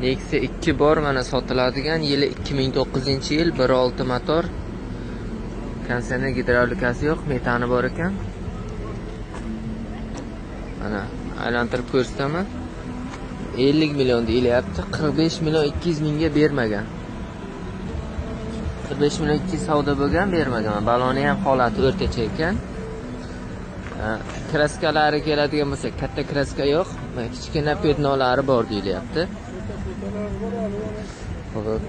Nexia 2 bor, mana sotiladigan, yili 2009-yil, 1.6 motor. Kondisioner gidravlikasi yo'q, metani bor ekan. Mana aylantirib ko'rsataman. 50 million deyilyapti. 45 million 200 mingga bermagan. 45 million 200 savdo bo'lgan, bermagan. Baloni ham holati o'rtacha ekan. Kraskalari keladigan bo'lsa, katta kraska yo'q, kichkina petnolari bor deyilyapti. Xo'p.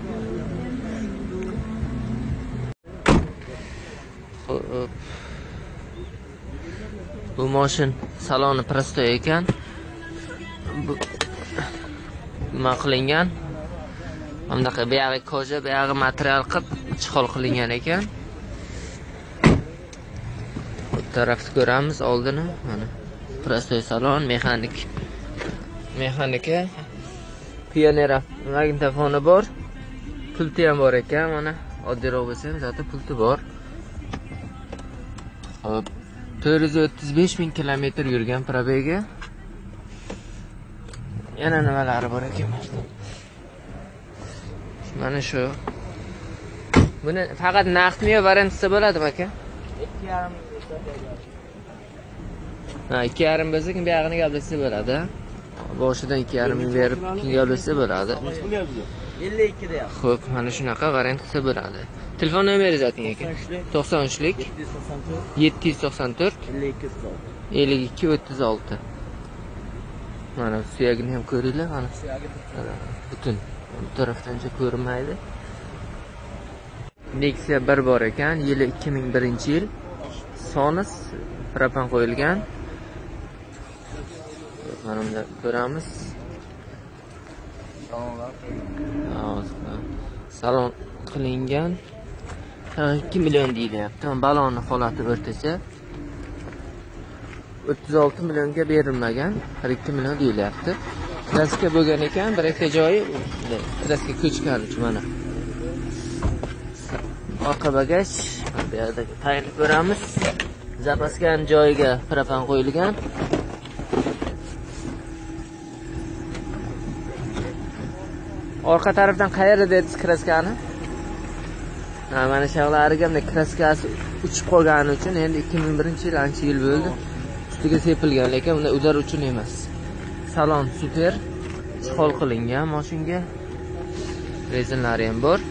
Bu mashin saloni prostoy ekan. Bu nima qilingan? Bundaqa buyog'i koja, buyog'i material qilib chihol qilingan ekan. Bu tarafni ko'ramiz oldini. Mana prostoy salon, mexanika, pionera magnitofoni bor. Pulti ham bor ekan, mana oddiyroq bo'lsa ham zati pulti bor. Hop, 435 ming kilometr yurgan probega. Yana nimalari bor ekan? Mana shu. Buni faqat naqdmi yo variantisi bo'ladimi aka? 2,5 Ha, 2,5 bo'lsa, kim buyog'ini gaplashsa bo'ladi. Boshidan 2,5 ming berib, keyin gaplashsa bo'ladi. 52 da. Xo'p, mana shunaqa variant qilsa bo'ladi. Telefon nomeringiz ayting aka. 93lik 794 52 36. Mana suyagini ham ko'ringlar, mana. Butun bu tarafdan ko'rinmaydi. Nexia 1 bor ekan, yili 2001-yil. Sonus propan qo'yilgan. Mana bunda ko'ramiz. Salon qilingan. 2 million deyilyapti. Balonni holati o'rtacha. 36 millionga berilmagan, 2 million deyilyapti. Kraska bo'lgan ekan, bir ikkita joyi kraska ko'chgan uchun mana. Orqa bagaj, bu yerda tayinli ko'ramiz. Zapaskan joyiga propan qo'yilgan. Orqa tarafdan qayerda dedingiz kraskani? Mana shag'lariga kraskasi uchib qolgani uchun endi 2001-yil ancha yil bo'ldi. Ustiga sepilgan, lekin unda ular uchun emas. Salon super, chihol qilingan mashinga. Rezinlari ham bor.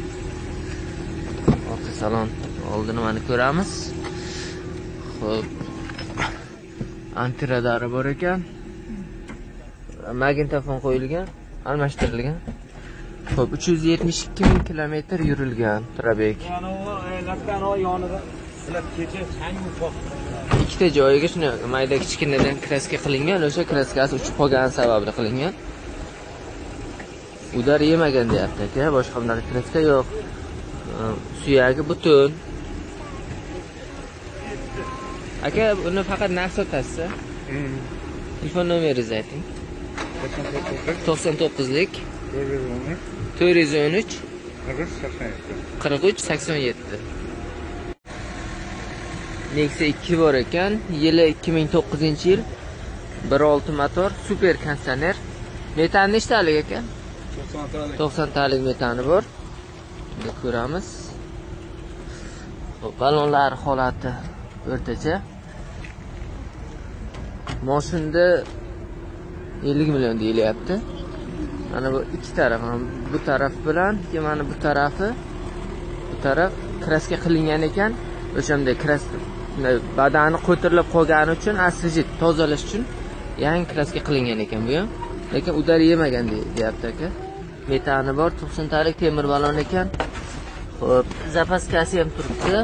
Orqa salon oldini mana ko'ramiz. Xo'p. Antiradari bor ekan. Magnitofon qo'yilgan, almashtirilgan. Xo'p, 372 ming kilometr yurilgan probeg. Ikkita joyiga shuni mayda kichkinadan kraska qilingan, o'sha kraskasi uchib qolgan sababli qilingan. Udar yemagan deyapti aka, boshqa bunaqa kraska yo'q. Suyagi butun. Aka, buni faqat narx sotasiz. Telefon nomeringizni ayting. 99lik 413 43 87. Nexia 2 bor ekan, yili 2009-yil, 1.6 motor, super kondisioner. Metan nechtalik ekan? 90 talik metani bor. Buni ko'ramiz. Balonlar holati o'rtacha. Mashinda 50 million deyilyapti. Mana bu ikki taraf, bu taraf bilan, mana bu tarafi, bu taraf kraska qilingan ekan. O'shanday kraska badani qo'tirilib qolgani uchun asfalt tozalash uchun yangi kraska qilingan ekan bu ham. Lekin udar yemagan deyapti aka. Metani bor, 90 talik temir balon ekan. Xo'p, zapaskasi ham turibdi.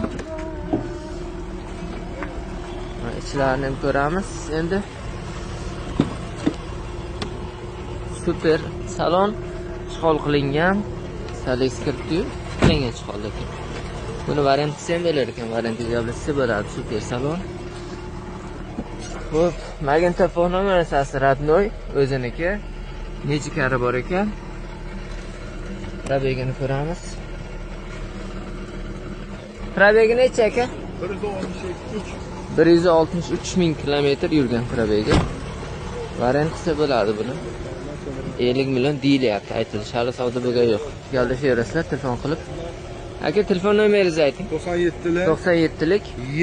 Ichlarini ham ko'ramiz endi. Super salon, chihol qilingan, salik kirib qilingan chihol ekan. Buni variantisi ham bo'lar ekan, variantiga gaplashsa bo'ladi, super salon. Xo'p, magnitofon mana radnoy o'ziniki. Necha kari bor ekan? Probegini ko'ramiz. Probegi necha aka? 163 ming kilometr yurgan probegi. Variantisi bo'ladi buni. 50 million deyilyapti, aytilishi hali savdo bo'lgan yo'q. Gaplashaverasizlar telefon qilib. Aka, telefon nomeringizni ayting. 97lik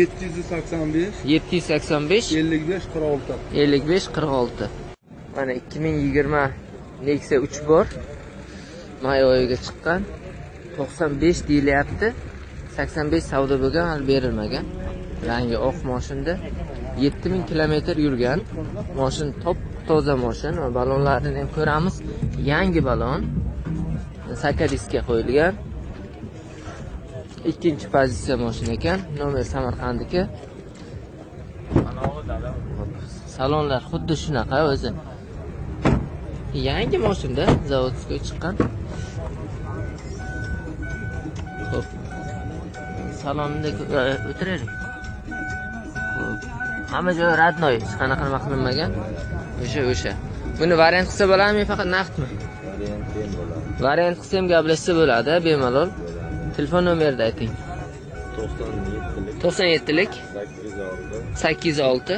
785 55 46. Mana 2020 Nexia 3 bor. May oyiga chiqqan. 95 deyilyapti. 85 savdo bo'lgan, hali berilmagan. Yangi oq mashinada 7000 kilometr yurgan. Mashin top-toza mashin va balonlarini ham ko'ramiz. Yangi balon. Sakadiskga qo'yilgan. Ikkinchi pozitsiya mashina ekan. Nomer Samarqandniki. Salonlar xuddi shunaqa o'zi. Yangi mashinada zavodga chiqqan. Xo'p. Salonda o'tiraylik. Hamma joy radnoy, hech qanaqa nima qilinmagan. O'sha. Buni variant qilsa bo'ladimi, faqat naqdmi? Variant qilsa ham gaplashsa bo'ladi, bemalol. Telefon nomerini ayting. 97lik 806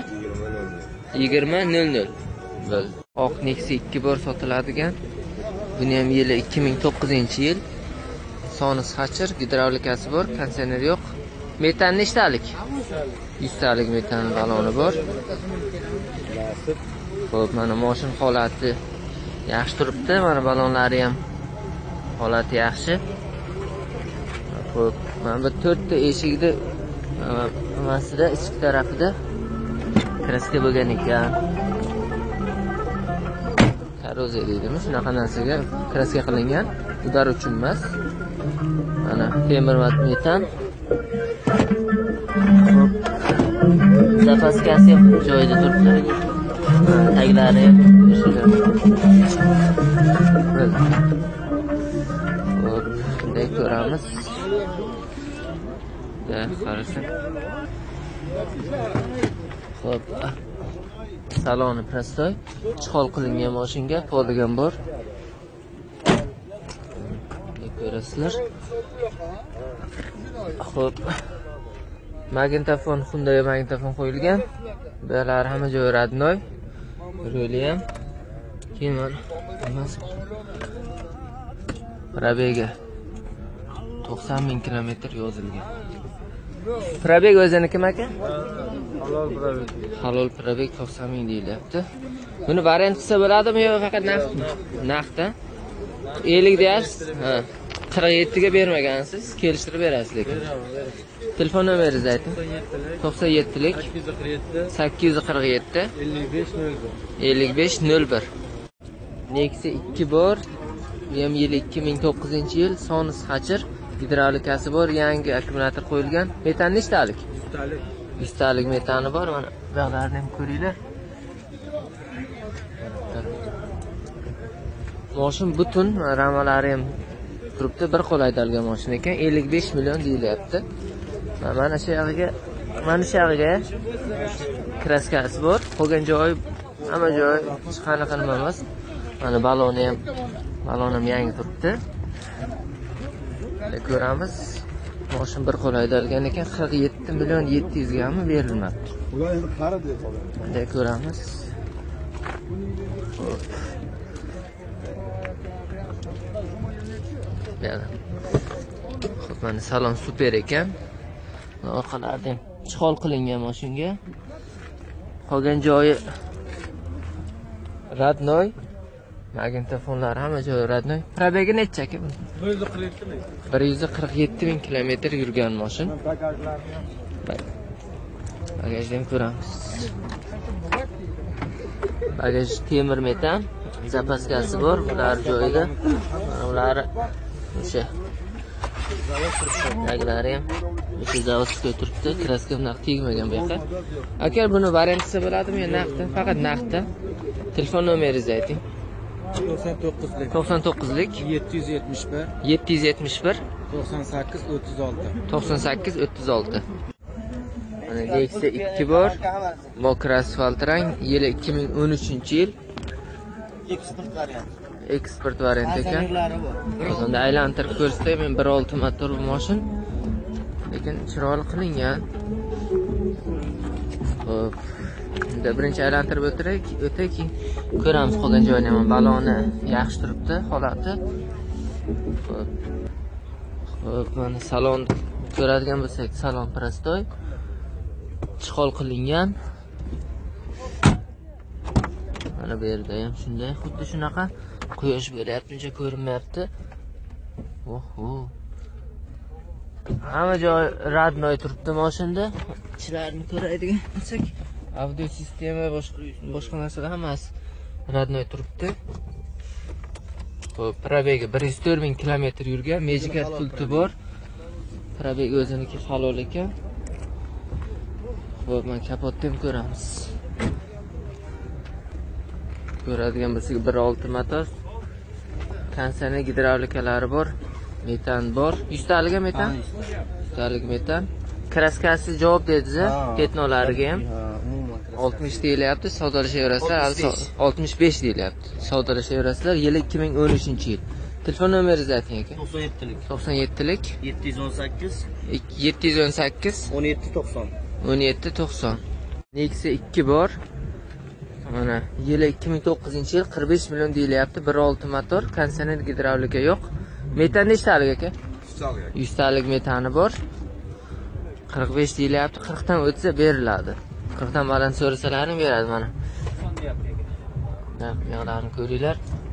2000. Bo'ldi. Oq Nexia 2 bor sotiladigan. Buni ham yili 2009-yil. Soni sachir, gidravlikasi bor, konditsioner yo'q. Metan nechtalik? 100 talik metan baloni bor. Xo'p, mana mashin holati yaxshi turibdi. Mana balonlari ham holati yaxshi. Xo'p, mana bu 4 ta eshikda nimasida ichki tarafida kraska bo'lgan ekan. Korroziya deydimi, shunaqa narsaga kraska qilingan. Udar uchun emas. Mana temir metan. Xo'p. Zapaskasi ham joyida turibdi. Taglari ham o'shida. Xo'p, shunday ko'ramiz. Qarasam. Xo'p. Saloni prostoy, chihol qilingan mashinga, poligon bor. Ko'rasizlar. Xo'p. Magnitofon, Hyundai magnitofon qo'yilgan. Bular hamma joyi radnoy. Ruli ham. Keyin mana probega 90.000 kilometr yozilgan. Probeg o'ziniki aka? Halol probeg. Halol probeg 90.000 deyilyapti. Buni variant qilsa bo'ladimi yo faqat naqdmi? Naqd-a? 50 deyapsiz? Ha. 47 ga bermagansiz, kelishtirib berasiz lekin. Telefon nomeringizni ayting. 97lik 847 5501. Nexia 2 bor. Ham yili 2009-yil, soni sachir, gidravlikasi bor, yangi akkumulyator qo'yilgan. Metan nechtalik? 100 talik metani bor. Mana bog'larni ham ko'ringlar. Mashin butun, ramalari ham turibdi. Bir qo'l haydalgan mashina ekan. 55 million deyilyapti. Mana shu yog'iga kraskasi bor. Qolgan joy, hamma joy hech qanaqa nima emas. Mana baloni ham yangi turibdi. Ko'ramiz. Mashin bir qo'l haydalgan ekan. 47 million 700 gami berilmabdi. Ular endi qari deb qoladi. Ko'ramiz. Xo'p, mana salon super ekan. Orqalardan chihol qilingan mashinga. Qolgan joyi radnoy. Magnitofonlar hamma joyi radnoy. Probegi necha aka? 147.000 kilometr yurgan mashin. Bagajni ham ko'ramiz. Bagaj temir metan, zapaskasi bor, bular joyida. Ular o'sha taglari ham o'sha zavodga turibdi. Kraska bunaqa tegmagan bu yoqqa. Aka, buni variant qilsa bo'ladimi yo naqdmi? Faqat naqdda. Telefon nomeringizni ayting. 99lik 771 98 36. Mana Nexia 2 bor. Mokra asfalt rang, yili 2013-yil. Eksport variant ekan. Unda aylantirib ko'rsatay, men 1.6 motor bu mashin. Lekin chiroyli qilingan. Xo'p, Shunda birinchi aylantirib o'tay, keyin ko'ramiz qolgan joyini ham. Baloni yaxshi turibdi, holati. Xo'p, mana salon ko'radigan bo'lsak, salon prostoy. Chiqol qilingan. Mana bu yerda ham shunday, xuddi shunaqa. Quyosh beryapti, uncha ko'rinmayapti. Oho. Hamma joy radnoy turibdi mashinada. Ichlarini ko'radigan bo'lsak, audio sistema boshqa narsalar hammasi radnoy turibdi. Xo'p, probegi 104 ming kilometr yurgan, Magic pulti bor. Probegi o'ziniki halol ekan. Xo'p, men kapotni ham ko'ramiz. Ko'radigan bo'lsak 1.6 motor. Konsani gidravlikalari bor. Metan bor. 100 talik metan. 100 talik metan. Kraskasi javob berdi-da, petnolariga ham. 60 deyilyapti, savdolashaverasizlar. 65 deyilyapti. Savdolashaverasizlar. Yili 2013-yil. Telefon nomeringizni ayting aka. 97lik. 97lik 718 718 1790. 1790. Nexia 2 bor. Mana yili 2009-yil 45 million deyilyapti. 1.6 motor, kondisioner gidravlika yo'q. Metan nechtalik aka? 100 talik metani bor. 45 deyilyapti. 40 dan o'tsa beriladi. 40 dan baland so'rasalaring beradi mana. Yo'qlarni ko'ringlar.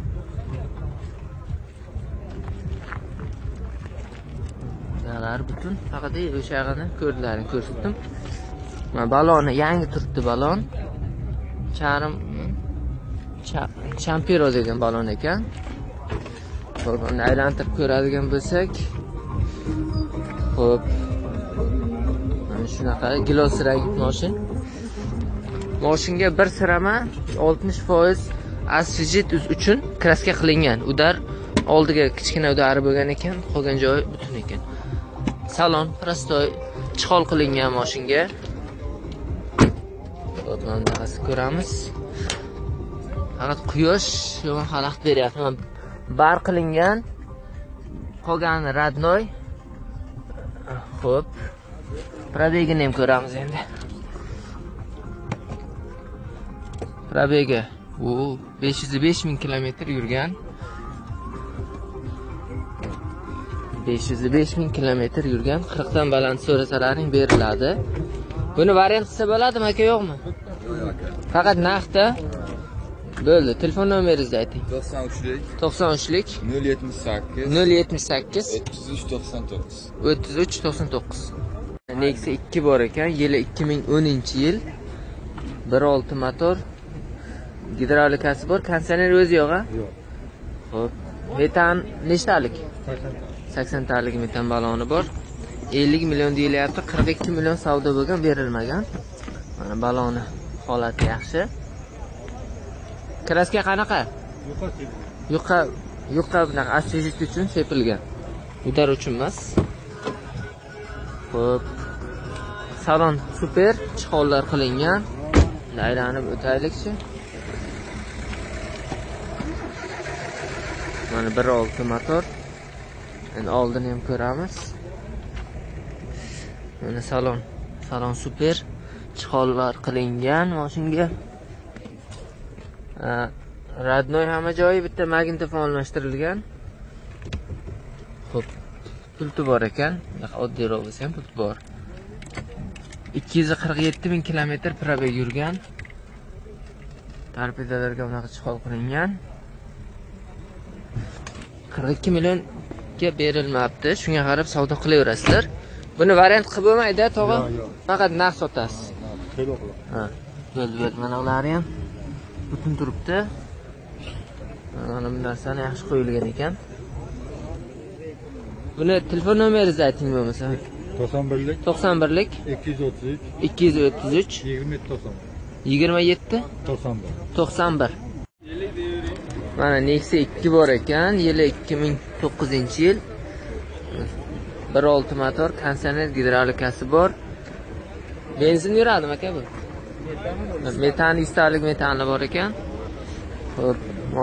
Yo'qlar butun, faqat o'sha yog'ini ko'rdilaring ko'rsatdim. Mana baloni yangi turibdi balon. Champiro degan balon ekan. Xo'p, uni aylantirib ko'radigan bo'lsak, xo'p. Mana shunaqa gilos rang mashin. Mashinga bir sirama 60% asfalt uchun kraska qilingan. Udar oldiga kichkina udari bo'lgan ekan, qolgan joyi butun ekan. Salon prostoy chiqol qilingan mashinga. Bundan ko'ramiz. Faqat quyosh yomon xalaqit beryapti. Bar qilingan. Qolgani radnoy. Xo'p. Probegini ham ko'ramiz endi. Probegi 505 ming kilometr yurgan. 505 ming kilometr yurgan. 40 dan baland so'rasalaring beriladi. Buni variant qilsa bo'ladimi aka, yo'qmi? Faqat naqdda. Bo'ldi. Telefon nomeringizni ayting. 93lik 93lik 078 078 3399. 3399. Nexia 2 bor ekan, yili 2010-yil. 1.6 motor. Gidravlikasi bor, kondisioner o'zi yo'q-a? Yo'q. Xo'p. Metan nechtalik? 80 talik metan baloni bor. 50 million deyilyapti, 42 million savdo bo'lgan, berilmagan. Mana baloni holati yaxshi. Kraska qanaqa? Yuqa bunaqa asfalt uchun sepilgan. Udar uchun emas. Xo'p. Salon super, chiqollar qilingan. Aylanib o'taylikchi. Mana 1.6 motor. Endi oldini ham ko'ramiz. Mana salon super, chiqollar qilingan mashinga. Radnoy hamma joyi, bitta magnitofon almashtirilgan. Xo'p, pulti bor ekan. Oddiyroq bo'lsa ham pulti bor. 247 ming kilometr probeg yurgan. Torpedalarga bunaqa chiqol qilingan. 42 millionga berilmabdi. Shunga qarab savdo qilaverasizlar. Buni variant qilib bo'lmaydi, tog'a. Faqat naqd sotasiz. Ha, bo'ldi. Mana ular ham butun turibdi. Mana bu narsani yaxshi qo'yilgan ekan. Buni telefon nomeringizni ayting bo'lmasa. 91lik 91lik 233 233 27 91. Mana Nexia 2 bor ekan, yili 2009-yil. 1.6 motor, kondisioner gidravlikasi bor. Benzin yuradimi aka bu? Metan 100 talik metani bor ekan. Xo'p,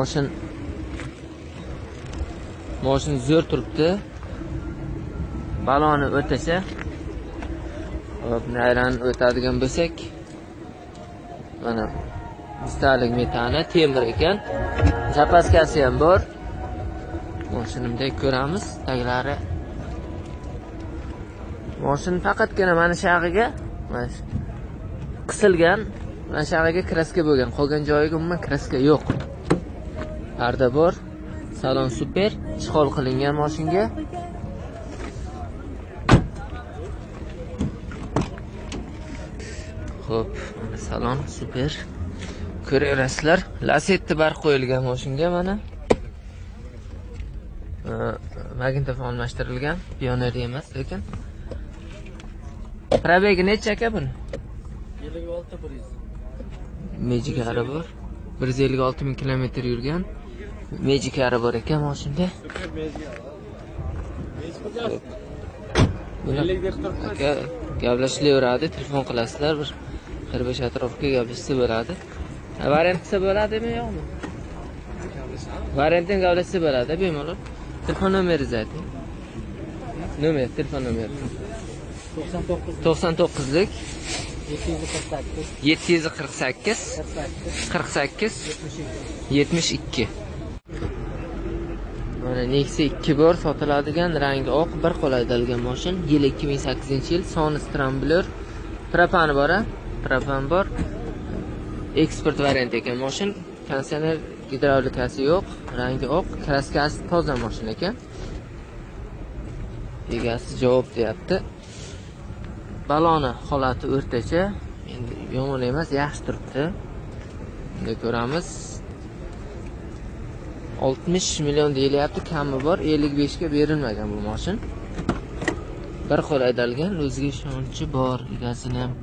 mashin zo'r turibdi. Baloni o'tasa. Hop, aylanib o'tadigan bo'lsak, Mana istalik metani, temir ekan. Zapaskasi ham bor. Mashinamdek ko'ramiz, taglari. Mashin faqatgina mana shu yog'iga qisilgan, mana shu yog'iga kraska bo'lgan. Qolgan joyiga umuman kraska yo'q. Parda bor. Salon super, ishg'ol qilingan mashinga. Xo'p, salon super. Ko'rasizlar, Lasetti bar qo'yilgan mashinga mana. Magnitofon almashtirilgan, Pioneer emas lekin. Probegi necha aka buni? 56 Magicari bor. 156 ming kilometr yurgan. Magicari bor ekan mashinada. Aka gaplashilaveradi, telefon qilasizlar, bir 45 atrofga gaplashsa bo'ladi. Variant qilsa bo'ladimi yo'qmi? Variantdan gaplashsa bo'ladi, bemalol. Telefon nomeringizni ayting. Nomer, telefon nomeri. 99lik 748 72. Mana Nexia 2 bor, sotiladigan, rangi oq, bir qo'l haydalgan mashin. Yil 2008-yil, soni Scrambler. Propani bor, propan bor. Eksport variant ekan mashin. Konditsioner, gidravlikasi yo'q, rangi oq, kraskasi toza mashin ekan. Egasi javob deyapti. Baloni holati o'rtacha, endi yomon emas, yaxshi turibdi. Buni ko'ramiz. 60 million deyilyapti, kami bor, 55 ga berilmagan bu mashin. Bir qo'l haydalgan, o'ziga ishonchi bor, egasini ham.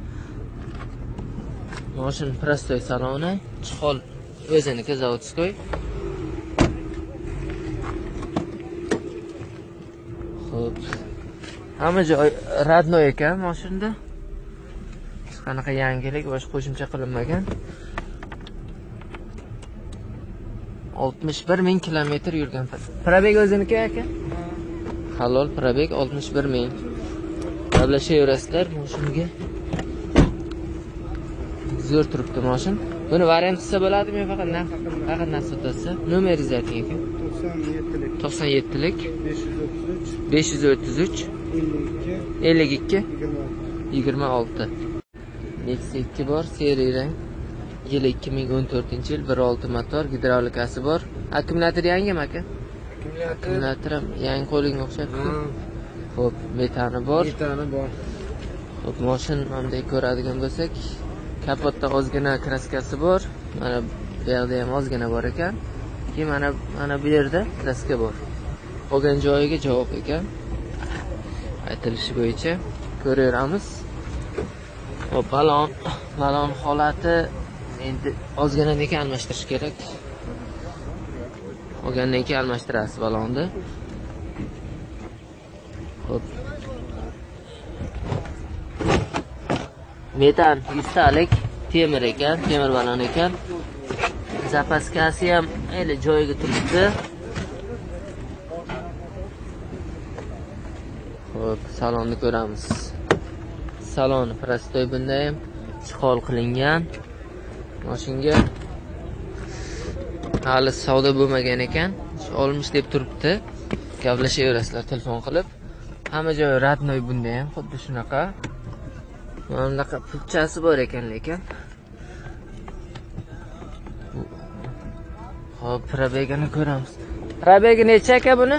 Mashin prostoy saloni, chihol o'ziniki zavodskoy. Xo'p. Hamma joy radnoy ekan mashinda. Hech qanaqa yangilik boshqa qo'shimcha qilinmagan. 61 ming kilometr yurgan. Probeg o'ziniki aka? Halol probeg 61 ming. Gaplashaverasizlar mashinga. Zo'r turibdi mashin. Buni variant qilsa bo'ladimi, faqat narx sotasiz? Nomeringizni ayting aka. 97lik 533 52 26. Nexia 2 bor, seriya rang. Yil 2014-yil, 1.6 motor, gidravlikasi bor. Akkumulyator yangimi aka? Akkumulyator ham yangi qo'lingga o'xshabdi. Xo'p, metani bor. Xo'p, mashin bunday ko'radigan bo'lsak, kapotda ozgina kraskasi bor. Mana bu yerda ham ozgina bor ekan. Keyin mana bu yerda kraska bor. Qolgan joyiga javob ekan. Aytilishi bo'yicha ko'raveramiz. Hop, balon holati endi ozginadan keyin almashtirish kerak. Olgandan keyin almashtirasiz balonni. Hop. Metan 100 talik temir ekan, temir balon ekan. Zapaskasi ham eli joyiga turibdi. Hop, salonni ko'ramiz. Salon prostoy, bunda ham ishg'ol qilingan. Mashinga hali savdo bo'lmagan ekan. Olmish deb turibdi. Gaplashaverasizlar telefon qilib. Hamma joyi radnoy, bunda ham xuddi shunaqa. Mana bunaqa pulchasi bor ekan lekin. Hop, probegini ko'ramiz. Probegi necha aka buni?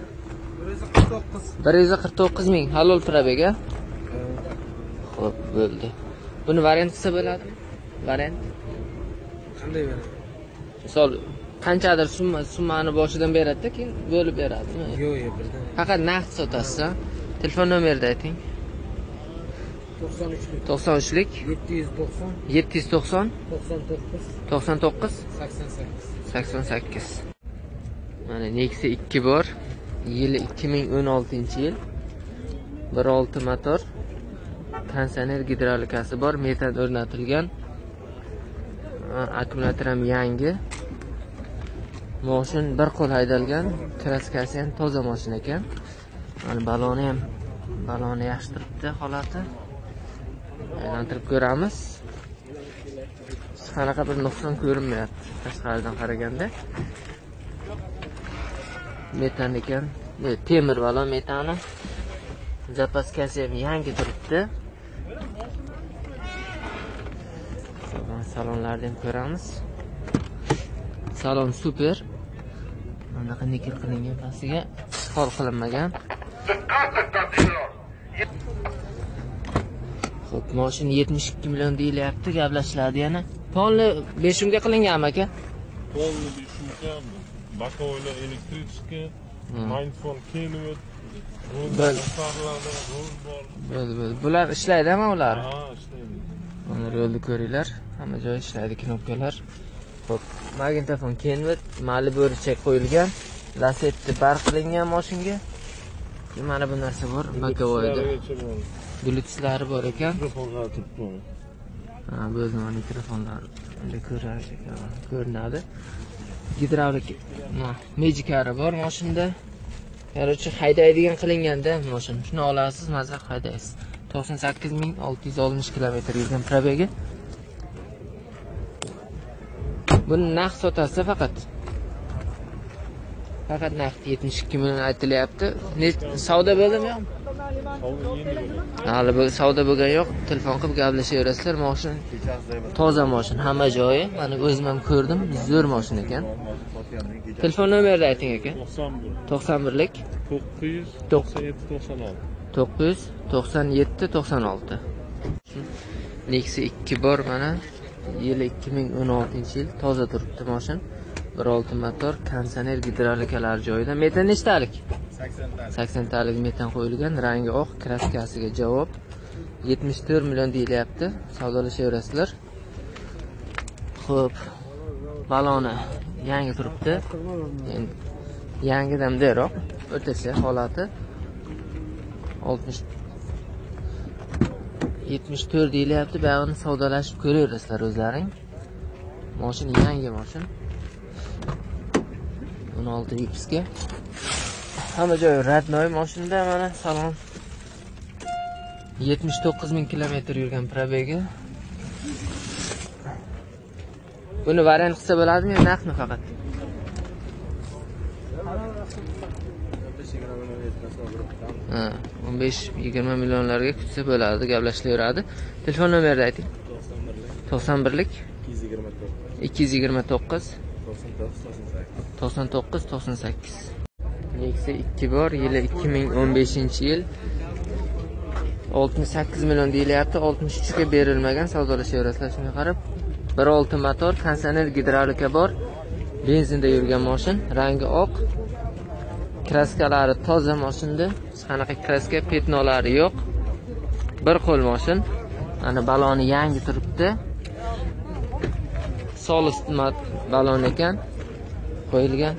149 ming. Halol probega. Xo'p, bo'ldi. Buni variant qilsa bo'ladimi? Variant qanday variant? Misol qanchadir summani boshidan beradi-da, keyin bo'lib beradimi? Yo'q, birdan. Faqat naqd sotasiz. Telefon nomeringizni ayting. 93lik 790 99 88. Mana Nexia 2 bor. Yili 2016-yil. 1.6 motor. Konditsioner, gidravlikasi bor, metan o'rnatilgan. Akkumulyator ham yangi. Mashin bir qo'l haydalgan, kraskasi ham toza mashin ekan. Mana baloni yaxshi turibdi holati. Aylantirib ko'ramiz. qanaqa bir nuqson ko'rinmayapti tashqaridan qaraganda. Metan ekan, temir balon metani. Zapaskasi ham yangi turibdi. Salonlarni ham ko'ramiz. Salon super. Bunaqa nikel qilingan, pastiga ishg'ol qilinmagan. Xo'p, mashina 72 million deyilyapti, gaplashiladi yana. Polni 5 so'mga qilinganmi aka? Polni 5 so'mga, bakovlar elektrichka, mindfon kelib, bular ishlaydimi ular? Ha, ishlaydi. Mana yo'lni ko'ringlar, hamma joy ishlaydi, knopkalar. Xo'p, magnitofon Kenwood, Malibu o'rchak qo'yilgan, Lasetti bar qilingan mashinga. Mana bu narsa bor, bakovoyda. Bluetooth bor ekan. Mikrofonlar turibdi. Ha, bu mikrofonlar endi ko'rinadi. Gidravlik Magicari bor mashinada. Yarochi haydaydigan qilinganda mashin. Shuni olasiz, maza haydaysiz. 98660 km yurgan probegi. Buni naqd sotasiz faqat. Faqat naqd 72 million aytilyapti. Savdo bo'ldimi yo'qmi? Hali bu savdo bo'lgan yo'q. Telefon qilib gaplashaverasizlar. Mashin toza mashin, hamma joyi. Mana o'zim ham ko'rdim. Zo'r mashin ekan. Telefon nomerini ayting aka. 91lik 997 96. Nexia 2 bor mana. Yili 2016-yil, toza turibdi mashin. 1.6 motor, konditsioner, gidravlikalar joyida. Metan nechtalik? 80 talik metan qo'yilgan, rangi oq, kraskasiga javob. 74 million deyilyapti. Savdolashaverasizlar. Xo'p, baloni yangi turibdi. Endi yangidan deroq, o'rtacha holati. 74 deyilyapti. Ba'zini savdolashib ko'raverasizlar o'zlaring. Mashin yangi mashin. 16 vipsga. Hamma joy radnoy mashinada, mana salon 79 ming kilometr yurgan probegi. Buni variant qilsa bo'ladimi, naqdmi faqat? 15-20 millionlarga kutsa bo'ladi, gaplashaveradi. Telefon nomerini ayting. 91lik 229 9998. Nexia 2 bor, yili 2015-yil. 68 million deyilyapti, 63 ga berilmagan, savdolashaverasizlar shunga qarab. 1.6 motor, konditsioner, gidravlika bor. Benzinda yurgan mashin, rangi oq. Kraskalari toza mashinda, hech qanaqa kraska, petnolari yo'q. Bir qo'l mashin. Mana baloni yangi turibdi. Solis balon ekan, qo'yilgan.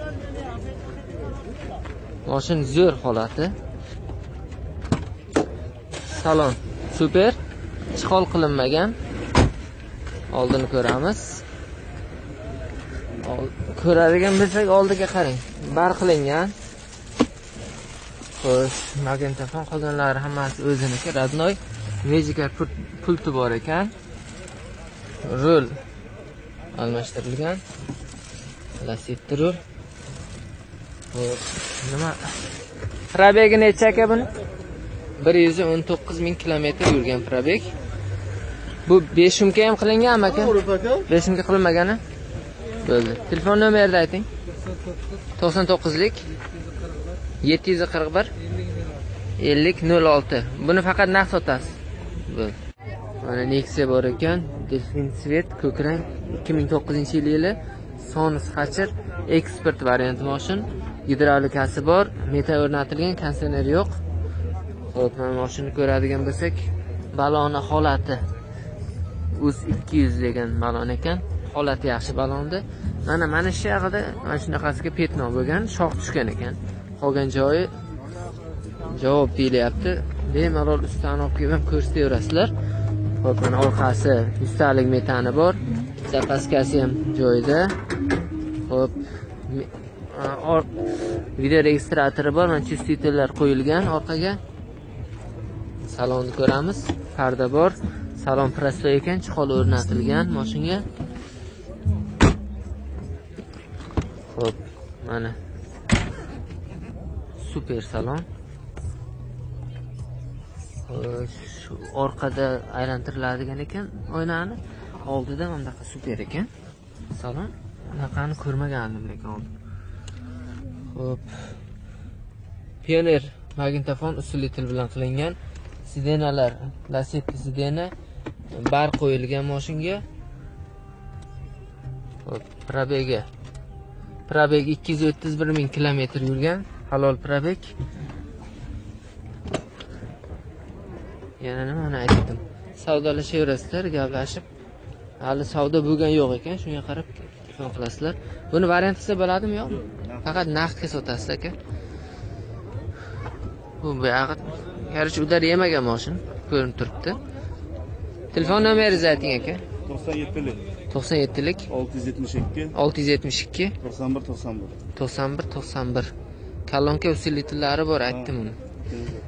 Mashin zo'r holati. Salon super, ishg'ol qilinmagan. Oldini ko'ramiz. Ko'radigan bo'lsak, oldiga qarang. Bar qilingan. Xo'sh, magnitofon qolganlari hammasi o'ziniki, radnoy. Magicari pulti bor ekan. Rul almashtirilgan. Lasetti rul. Xo'sh, nima? Probegi necha aka buni? 119 ming kilometr yurgan probeg. Bu 5 so'mga ham qilinganmi aka? 5 so'mga qilinmagani? Bo'ldi. Telefon nomerini ayting. 99lik 741 5006. Buni faqat naqd sotasiz. Bo'ldi. Mana Nexia bor ekan, Delfin Svet, ko'k rang, 2009-yili, Sonus Hatcher, ekspert variant mashin, gidravlikasi bor, metan o'rnatilgan, konditsioner yo'q. Xo'p, mana mashinani ko'radigan bo'lsak, baloni holati o'z 200 degan balon ekan, holati yaxshi balonda. Mana shu yerda mana shunaqasiga petno bo'lgan, shox tushgan ekan. Qolgan joyi javob deyilyapti. Bemalol ustidan olib kelib ham ko'rsataverasizlar. Xo'p, mana orqasi 100 talik metani bor. Zapaskasi ham joyida. Xo'p, video registratori bor, mana chustitellar qo'yilgan orqaga. Salonni ko'ramiz. Parda bor. Salon prostoy ekan, chiqol o'rnatilgan mashinga. Mana. Super salon. Shu orqada aylantiriladigan ekan oynani. Oldida mana bunaqa super ekan. Salon. Bunaqani ko'rmagandim lekin oldin. Xo'p. Pioneer magnitofon usulli til bilan qilingan sidenalar, Lacetti sidena bar qo'yilgan mashinga. Xo'p, probeg 231 ming kilometr yurgan, halol probeg. Yana nimani aytdim? Savdolashaverasizlar, gaplashib. Hali savdo bo'lgan yo'q ekan, shunga qarab telefon qilasizlar. Buni variant qilsa bo'ladimi yo'q? Faqat naqdga sotasiz aka. Bu buyog'i garchi udar yemagan mashin ko'rinib turibdi. Telefon nomeringizni ayting aka. 97lik 97lik 672 672 91 91. 91 91. Kolonka usulli tillari bor, aytdim uni.